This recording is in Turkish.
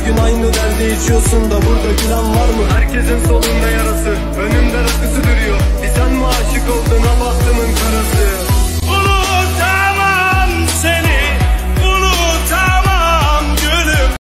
gün aynı derdi içiyorsun da burada gülen var mı? Herkesin